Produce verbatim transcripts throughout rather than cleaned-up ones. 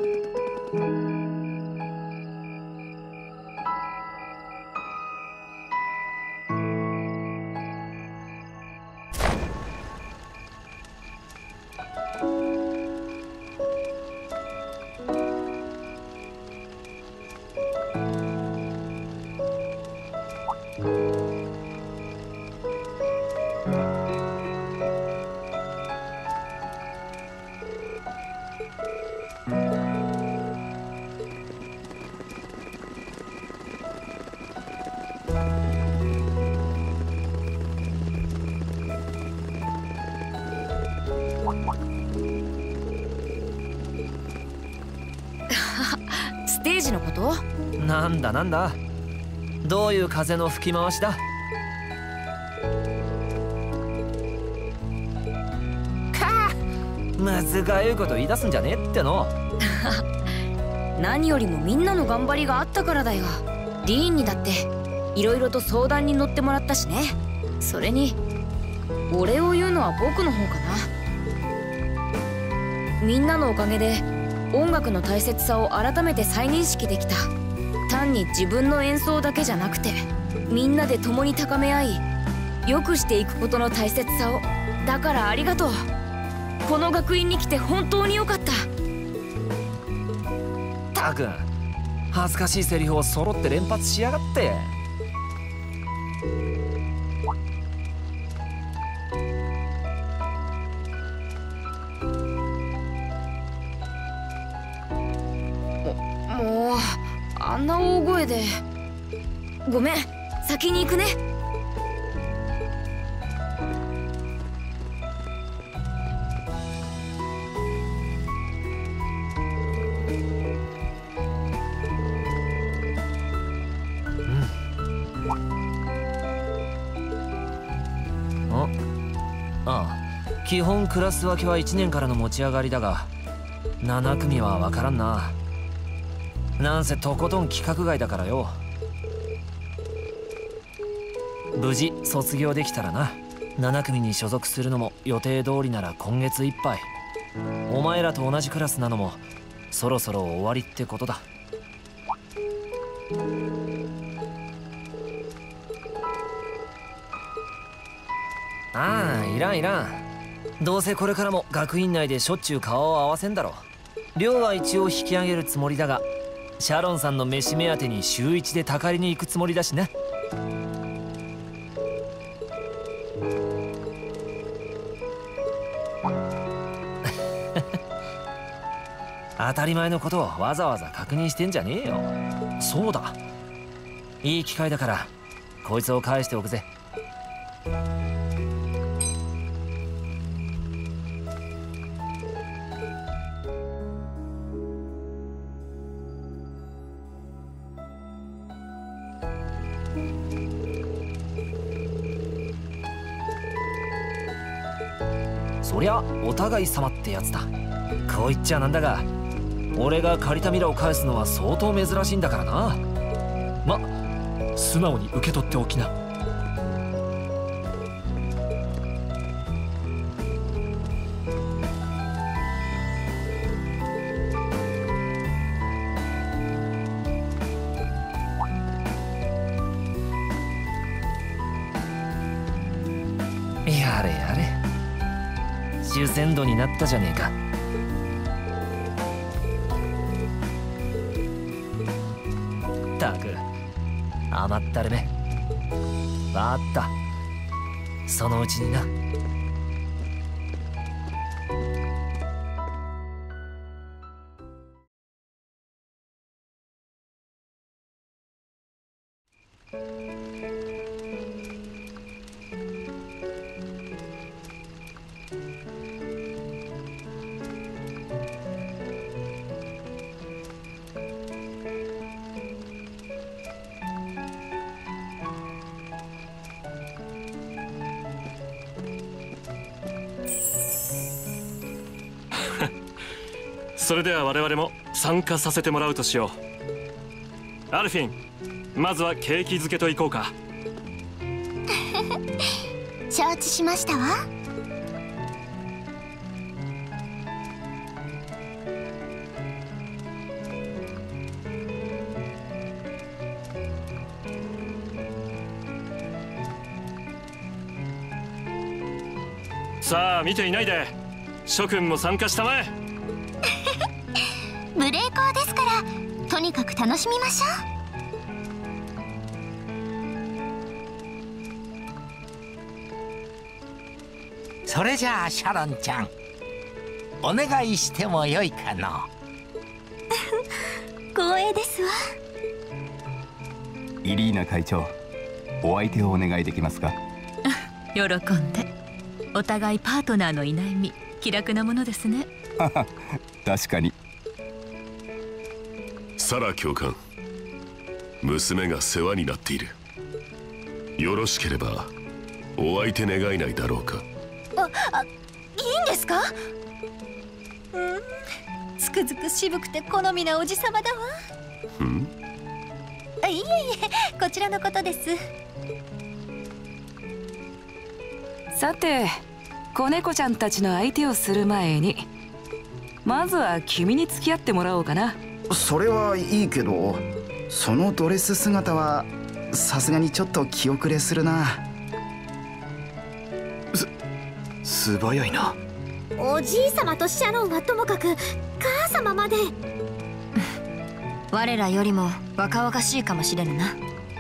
ステージのこと？ なんだなんだ、どういう風の吹き回しだ？かあ、むずがゆいこと言い出すんじゃねえっての。 何よりもみんなの頑張りがあったからだよ。ディーンにだっていろいろと相談に乗ってもらったしね。それにお礼を言うのは僕の方かな。みんなのおかげで音楽の大切さを改めて再認識できた。単に自分の演奏だけじゃなくて、みんなで共に高め合い良くしていくことの大切さを。だからありがとう。この学院に来て本当によかった。 たくん、恥ずかしいセリフを揃って連発しやがって。 もうあんな大声で。ごめん、先に行くね。 ああ、基本クラス分けはいちねんからの持ち上がりだが、なな組は分からんな。なんせとことん規格外だからよ。無事卒業できたらな。なな組に所属するのも予定通りなら今月いっぱい。お前らと同じクラスなのもそろそろ終わりってことだ。ああ、いらんいらん。どうせこれからも学院内でしょっちゅう顔を合わせんだろ。寮は一応引き上げるつもりだが、シャロンさんの飯目当てに週一でたかりに行くつもりだしな。当たり前のことをわざわざ確認してんじゃねえよ。そうだ、いい機会だからこいつを返しておくぜ。そりゃお互い様ってやつだ。こう言っちゃなんだが、俺が借りたミラを返すのは相当珍しいんだからな。ま、素直に受け取っておきな。やれやれ、主戦度になったじゃねえか。ったく甘ったれめ。わかった、そのうちにな。 それでは我々も参加させてもらうとしよう。アルフィン、まずはケーキ漬けといこうか。 承知しましたわ。 さあ見ていないで、諸君も参加したまえ。 無礼講ですから、とにかく楽しみましょう。それじゃあシャロンちゃん、お願いしてもよいかの。 光栄ですわ。 イリーナ会長、お相手をお願いできますか？ 喜んで。お互いパートナーのいない身、気楽なものですね。 確かに。 サラ教官、娘が世話になっている。よろしければお相手願えないだろうか。 あ、あ、いいんですか？うん、つくづく渋くて好みなおじさまだわ。 うん？ いえいえ、こちらのことです。 さて、子猫ちゃんたちの相手をする前に、まずは君に付き合ってもらおうかな。 それはいいけど、そのドレス姿はさすがにちょっと気遅れするな。す素早いな。 おじいさまとシャロンはともかく母様まで。 我らよりも若々しいかもしれぬな。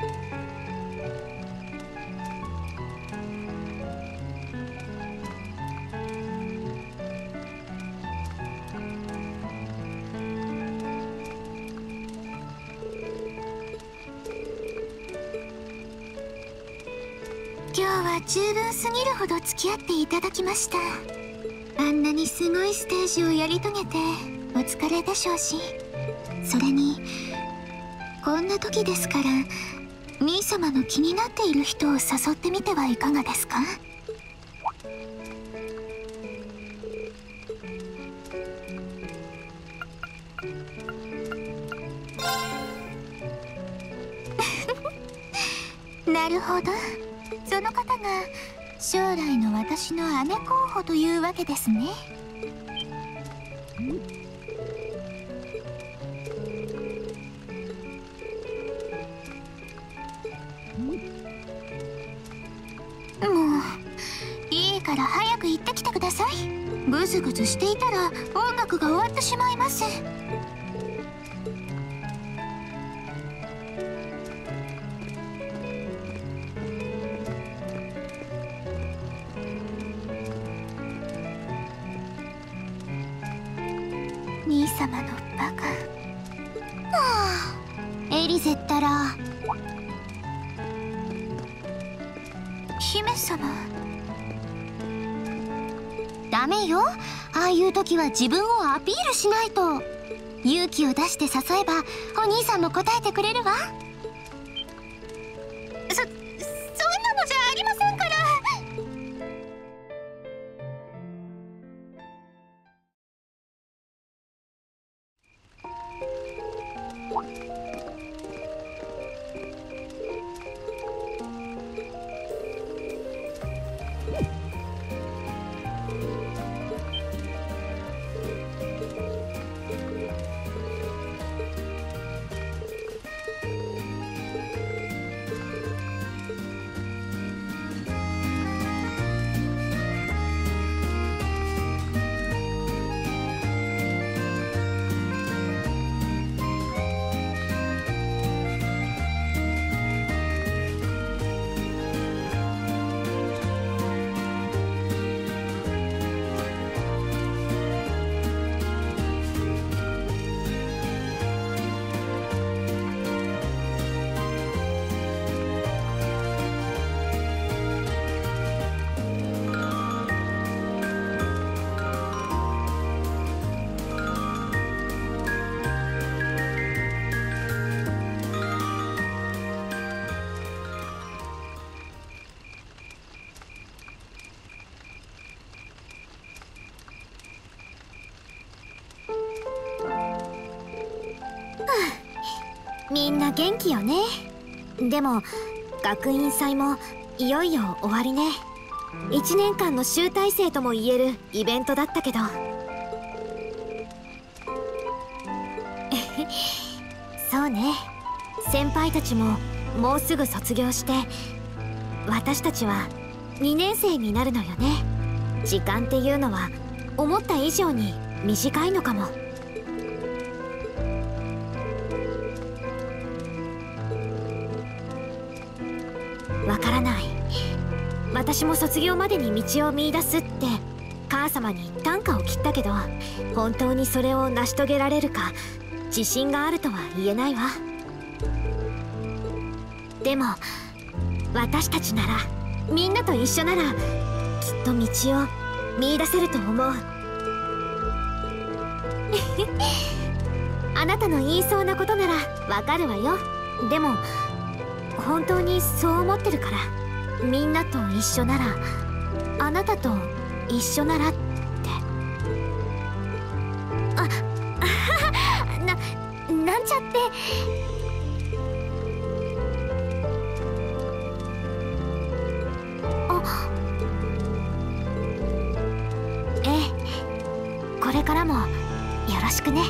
今日は十分すぎるほど付き合っていただきました。あんなにすごいステージをやり遂げてお疲れでしょうし、それにこんな時ですから、兄様の気になっている人を誘ってみてはいかがですか？なるほど、その方が将来の私の姉候補というわけですね。もういいから早く行ってきてください。ブズブズしていたら音楽が終わってしまいます。兄様のバカ。はあ、エリゼったら。姫様。ダメよ、ああいう時は自分をアピールしないと。勇気を出して誘えばお兄さんも答えてくれるわ。そ、そんなのじゃありませんから。みんな元気よね。でも学院祭もいよいよ終わりね。いちねんかんの集大成ともいえるイベントだったけどそうね、先輩たちももうすぐ卒業して、私たちはにねん生になるのよね。 時間っていうのは思った以上に短いのかも。わからない。私も卒業までに道を見出すって母様に短歌を切ったけど、本当にそれを成し遂げられるか自信があるとは言えないわ。でも私たちなら、みんなと一緒ならきっと道を見出せると思う。あなたの言いそうなことならわかるわよ。でも本当にそう思ってるから、みんなと一緒なら、あなたと一緒ならって。あ、な、なんちゃって。あ、ええ、これからもよろしくね。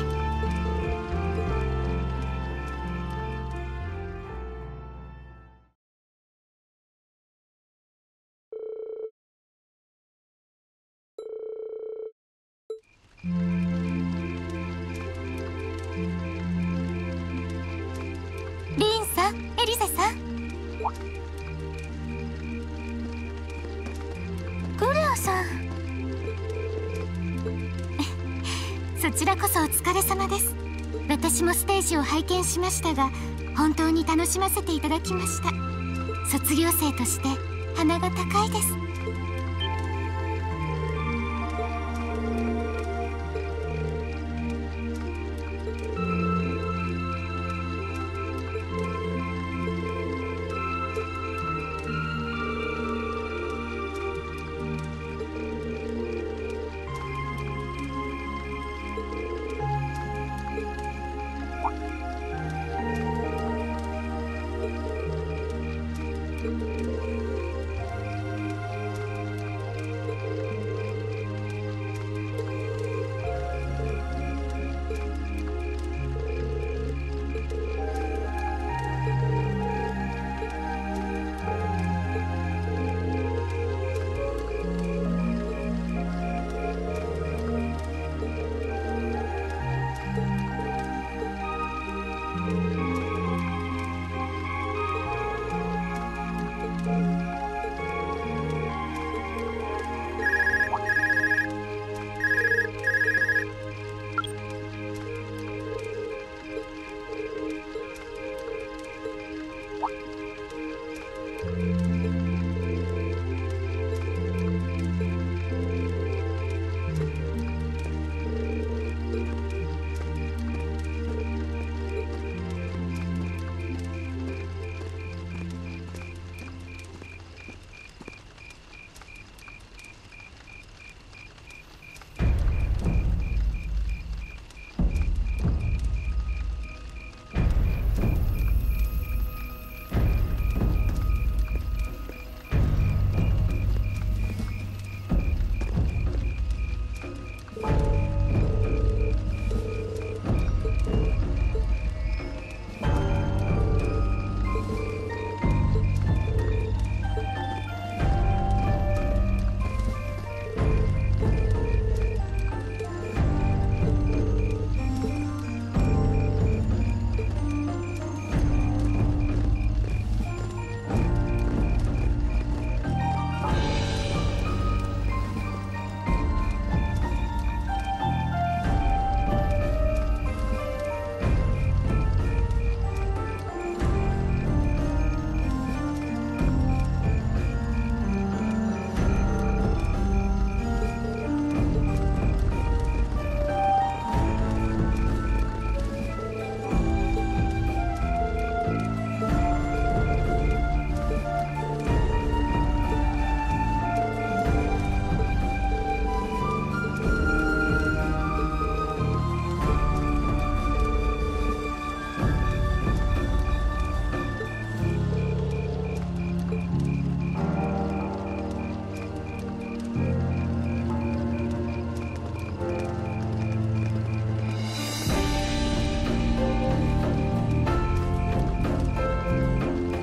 リーンさん、エリゼさん、クレアさん、そちらこそお疲れ様です。私もステージを拝見しましたが、本当に楽しませていただきました。卒業生として鼻が高いです。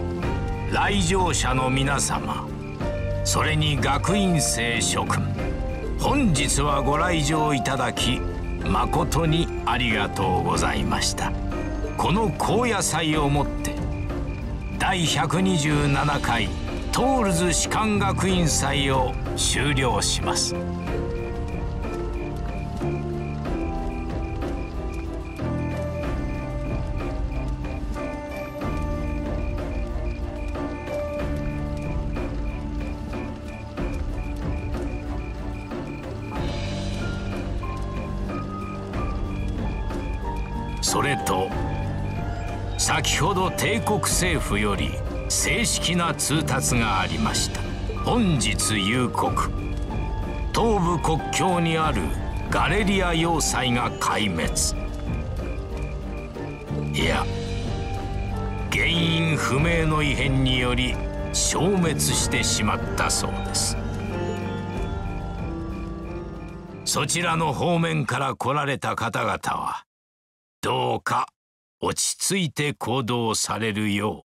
来場者の皆様、それに学院生諸君、 本日はご来場いただき誠にありがとうございました。この高野祭をもってだいひゃくにじゅうななかいトールズ士官学院祭を終了します。それと先ほど帝国政府より正式な通達がありました。本日夕刻、東部国境にあるガレリア要塞が壊滅、いや原因不明の異変により消滅してしまったそうです。そちらの方面から来られた方々はどうか落ち着いて行動されるよう。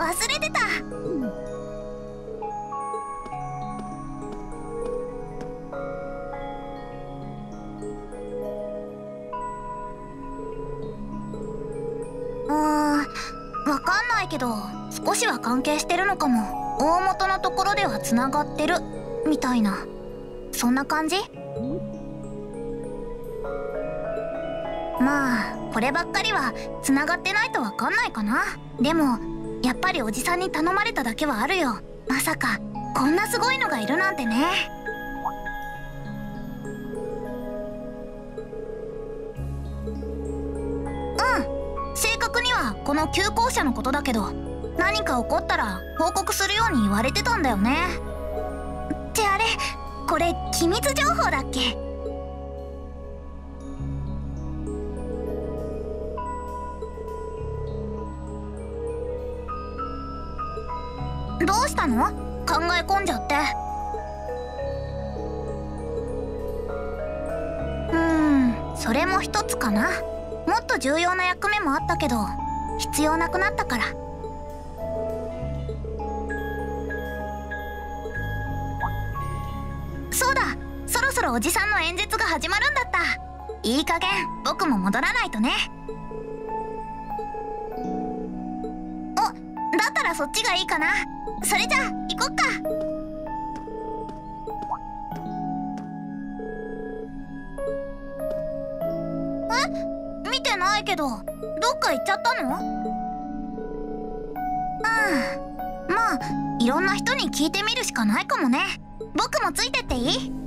忘れてた。うーん、わかんないけど少しは関係してるのかも。大元のところではつながってるみたいな、そんな感じ。まあこればっかりはつながってないとわかんないかな。でもやっぱりおじさんに頼まれただけはあるよ。まさかこんなすごいのがいるなんてね。うん、正確にはこの旧校舎のことだけど、何か起こったら報告するように言われてたんだよね。ってあれ、これ機密情報だっけ？どうしたの？考え込んじゃって。うーん、それも一つかな。もっと重要な役目もあったけど必要なくなったから。そうだ、そろそろおじさんの演説が始まるんだった。いい加減僕も戻らないとね。お、だったらそっちがいいかな。それじゃあ行こっか。え？見てないけど、どっか行っちゃったの？うん、まあいろんな人に聞いてみるしかないかもね。僕もついてっていい？